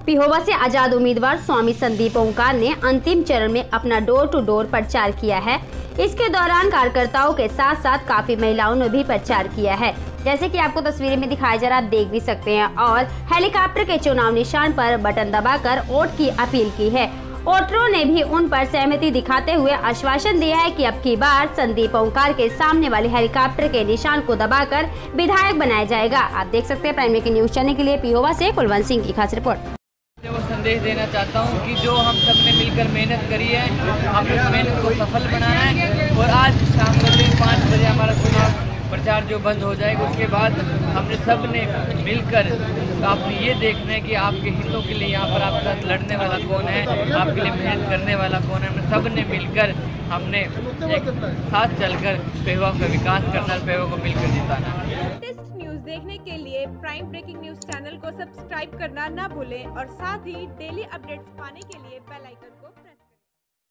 पिहोवा से आजाद उम्मीदवार स्वामी संदीप ओंकार ने अंतिम चरण में अपना डोर टू डोर प्रचार किया है। इसके दौरान कार्यकर्ताओं के साथ साथ काफी महिलाओं ने भी प्रचार किया है। जैसे कि आपको तस्वीरें में दिखाया जा रहा, आप देख भी सकते हैं। और हेलीकॉप्टर के चुनाव निशान पर बटन दबाकर वोट की अपील की है। वोटरों ने भी उन पर सहमति दिखाते हुए आश्वासन दिया है कि अब की बार संदीप ओंकार के सामने वाले हेलीकॉप्टर के निशान को दबाकर विधायक बनाया जाएगा। आप देख सकते हैं प्राइम ब्रेकिंग न्यूज चैनल के लिए पिहोवा से कुलवंत सिंह की खास रिपोर्ट। वो संदेश देना चाहता हूँ कि जो हम सब ने मिलकर मेहनत करी है, हम उस मेहनत को सफल बनाना है। और आज शाम को 5 बजे हमारा चुनाव प्रचार जो बंद हो जाएगा, उसके बाद हमने सब ने मिलकर आपने ये देखना है कि आपके हितों के लिए यहाँ पर आपके साथ लड़ने वाला कौन है, आपके लिए मेहनत करने वाला कौन है। हमने सब ने मिलकर हमने एक साथ चलकर पिहोवा का विकास करना, पिहोवा को मिलकर जिताना। लेटेस्ट न्यूज देखने के लिए प्राइम ब्रेकिंग न्यूज चैनल को सब्सक्राइब करना ना भूलें और साथ ही डेली अपडेट्स पाने के लिए बेल आइकन को प्रेस